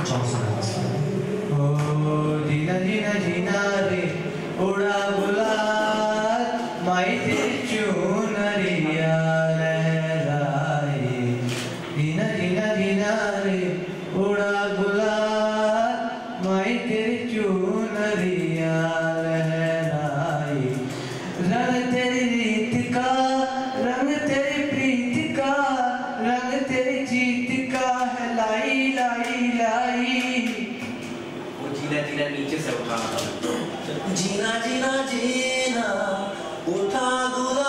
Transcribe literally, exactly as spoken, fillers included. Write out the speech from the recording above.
ओ जीना जीना जीना रे उड़ा गुलाल माई तेरी चुनरिया लहराए। जीना जीना जीना रे उड़ा गुलाल माई तेरी चुनरिया लहराए। रंग तेरी रीत का रंग तेरी प्रीत का रंग तेरी जीत का है लाई लाई लाई। वो जीना जीना नीचे से उठा जीना जीना जीना उठा गुलाल